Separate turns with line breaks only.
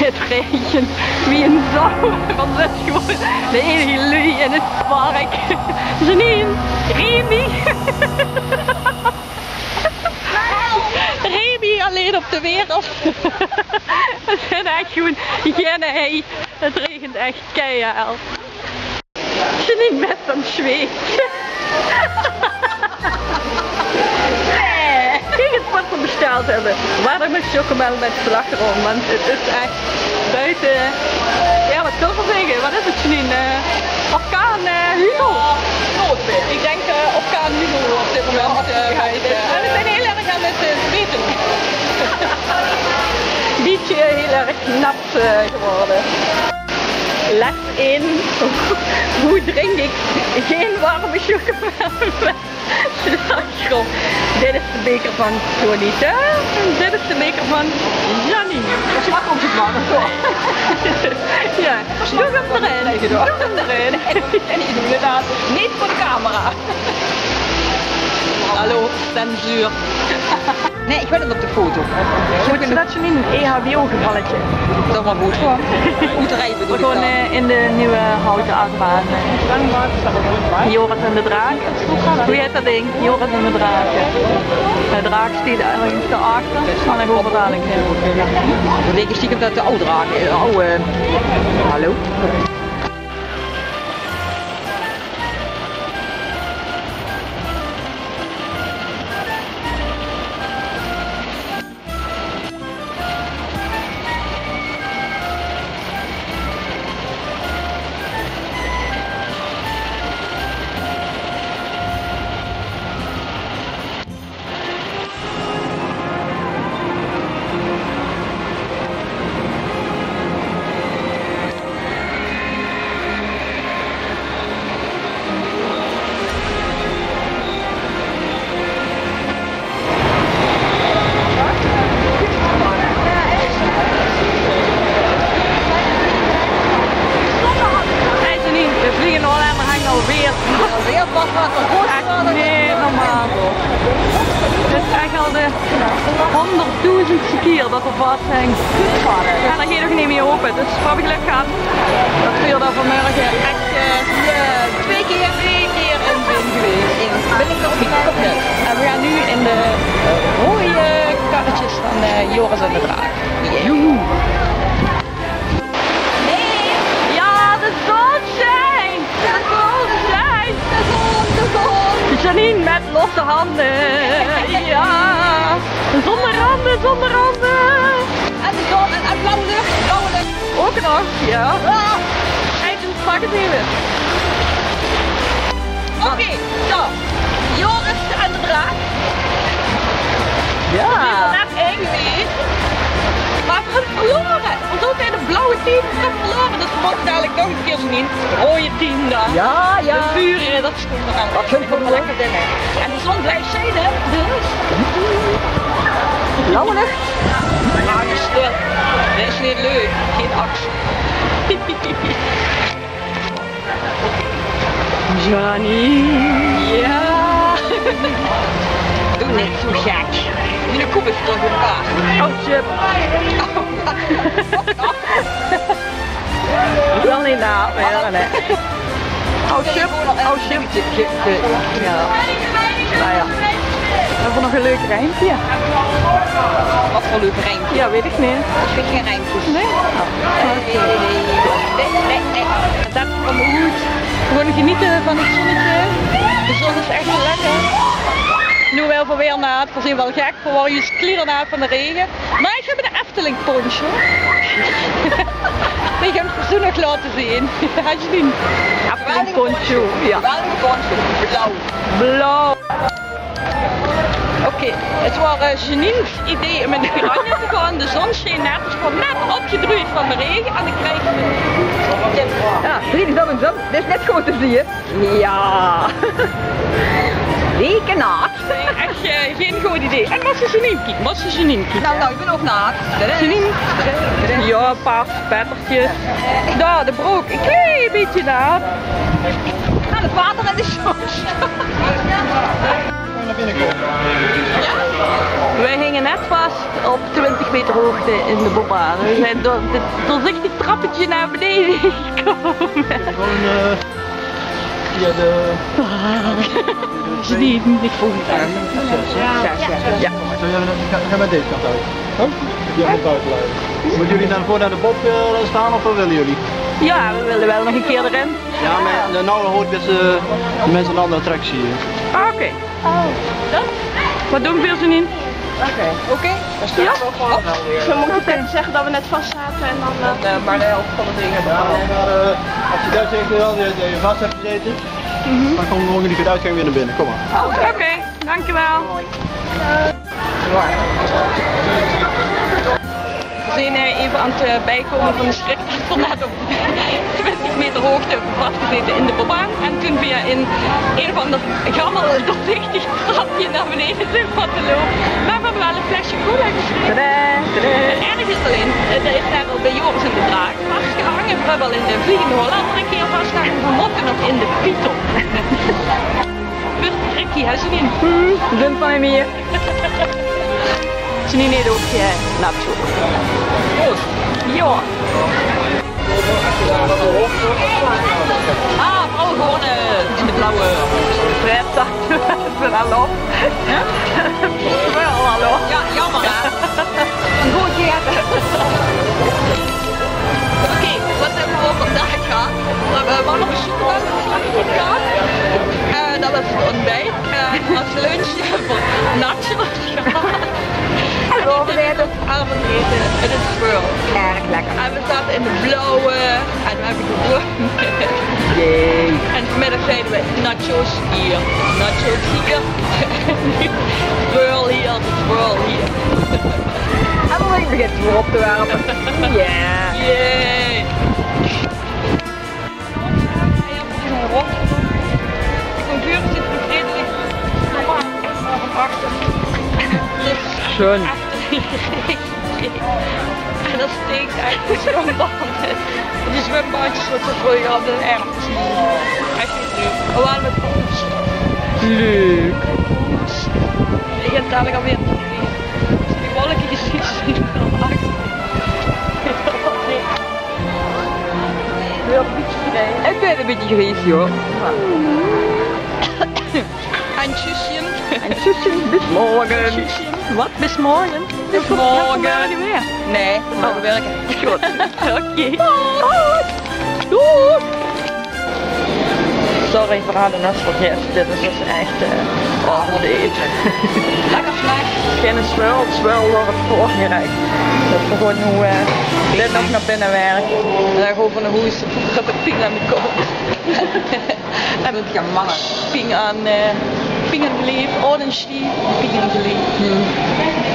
Het regent wie een zouw, want dat is gewoon de enige lui in het park. Janine, Remy. Remy alleen op de wereld. Het zijn echt gewoon hygiëne, het regent echt keihard. Janine met van zweet. Kijk het wat we besteld hebben. Warme chocomel met slagroom, want het is echt buiten. Ja, wat wil ik zeggen? Wat is het, Janine? Orkaan Hugo.
Noodweer. Ik denk orkaan Hugo op dit moment. En we zijn heel erg aan het zweten.
Beetje heel erg nat geworden. Les 1. Hoe drink ik geen warme chocomel met slagroom? Dit is de beker van Tonita. Dit is de beker van Janine.
De slagroom zit warm voor.
Ja, doe hem erin. Doe hem erin.
En inderdaad, niet voor de camera.
Hallo, censuur.
Nee, ik wil het op de foto.
Goed, dat Janine een EHBO-gevalletje.
Dat is maar goed voor. Moeten rijden bedoel ik
Gewoon
dan.
in de nieuwe houten achtbaan. Joris en de draak. Hoe heet dat ding? Joris en de draak. De draak staat ergens daarachter. Maar dan gewoon dadelijk.
Dan denk ik stiekem dat de oude draak is. Hallo? Alweer was wat een goed.
Nee, normaal. Het is echt al de 100.000ste keer dat er vast hangt. En dan ga je nog niet meer open. Dus wat we geluk gehad, dat we er vanmorgen echt
2 keer in zin geweest. Ben ik nog niet kapot.
en we gaan nu in de
Mooie karretjes van Joris en de draak.
Joehoe. Ja, de zon schijnt! De zon schijnt!
De zon!
Janine met losse handen! Ja! Zonder handen, zonder handen!
En de zon en blauwe lucht, blauwe lucht.
Ook nog, ja. Even pak het even.
Oké, zo. Joris en de draak.
Ja.
We zijn er net in geweest. Maar we hebben verloren. Want ook in de blauwe team we hebben verloren. Dus we mogen dadelijk nog een keer zien. Rode team daar.
Ja, ja.
De vuren, dat is goed.
Dat vind ik wel
lekker dingen. En de zon blijft schijnen. Dus.
Blauwe lucht.
Ja, je stil. Dit is niet leuk. Geen actie.
Janine.
Ja. Doe niet zo gek. Die koep is toch in elkaar.
Oh shit. Ik wil niet na, maar nee. Oh shit. Oh shit. Ja. Nou ja. We hebben nog een leuk rijmpje.
Wat voor leuk rijmpje.
Ja, weet ik niet.
Ik vind geen rijmpjes.
Nee?
Nee.
Dat is van de hoed. Gewoon genieten van het zonnetje. De zon is echt wel lekker. Nu wel voor weer na het voorzien wel gek, voor waar je kleren na van de regen. Maar ik heb een Efteling poncho. Die ga ik het zo nog laten zien. Had je die? Efteling poncho. Ja.
Wel een poncho. Blauw.
Blauw. Oké, het was Janine's idee om in de piranha te gaan. De zon scheen net, dus kwam net opgedroeid van de regen en dan krijg je dit.
Ja, zie je dat een zon? Dit is net goed te zien.
Ja.
Rekenaar.
Echt geen goed idee. En wat is Janine? Wat is Janine?
Nou, ik ben ook naakt.
Janine? Ja, een paar spettertjes. Daar, de broek. Een klein beetje na.
Ga het water in de shorts.
Wij gingen net
net vast op 20 meter hoogte in de bobbaan. We zijn door dit doorzichtig trappetje naar beneden gekomen.
Gewoon via de...
Als je die niet volgt. Ja.
Ga met deze kant uit. Oh? Ja, met buiten blijven. Moeten jullie dan voor naar de bob staan of wat willen jullie?
Ja, we willen wel nog een keer erin.
Ja, maar nou hoort dat de mensen een andere attractie.
Ah, oké. Wat doen we er in?
Oké. Dan staan we gewoon wel weer.
We moeten zeggen dat we net vast zaten en dan...
Maar de helft van de dingen
Als je daar zegt dat je vast hebt gezeten, dan kom je gewoon die uitgang weer naar binnen. Kom maar.
Oké, dankjewel. We zijn even aan het bijkomen van de schrik dat we net op 20 meter hoogte vastgezeten in de bobbaan. En toen via in een of ander gammel doorzichtig trapje naar beneden zijn wat te lopen. Maar we hebben wel een flesje cola geschreven. Het erg is alleen, er is daar al bij Joris in de draak vastgehangen. We hebben al in de Vliegende Hollander een keer vastgehangen. We mochten nog in de Python. Best tricky, hè Janine?
Dun van hem hier.
Janine eet ook nacho. Ja. Ah, vooral gewoon in de blauwe
Fred dacht wel op. Wel hallo.
Ja, jammer hè. Een goed eten. Oké, wat hebben we vandaag gehad? We hebben nog een chocolade gehad. Dat was het ontbijt. Als lunch voor nachos gehad.
Avondeten.
Avondeten in het Swirl.
Erg lekker.
En we zaten in de blauwe en we hebben gewonnen.
Jee.
En vanmiddag zeiden we nachos hier, nachos hier, swirl hier, swirl hier.
En dan begint het weer op te werpen. Ja.
Yay! De computer zit nog redelijk normaal achter.
Schön.
En dat steekt uit de zwembad. Die zwembadjes wat we vroeger hadden, echt niet leuk. We waren met poes.
Leuk.
Ik heb dadelijk alweer die wolkjes gezien van achter.
Weer een beetje vrij. Ik ben een beetje geweest joh.
En tjusje.
En tjusje, bis morgen. Wat, bis morgen?
Bis morgen.
Weer.
Nee, we mogen werken.
Goed. Oké.
Doei.
Sorry voor alle nostalgie. Dit is dus echt avondeten.
Lekker snack.
Geen zwel door het voorgerecht. Dat we gewoon hoe dit nog naar binnen werkt.
Gewoon van de hoes. Dat ik ping aan mijn kop. En het gaan mannen. Ping aan beleef, orange tea, ping aan beleef.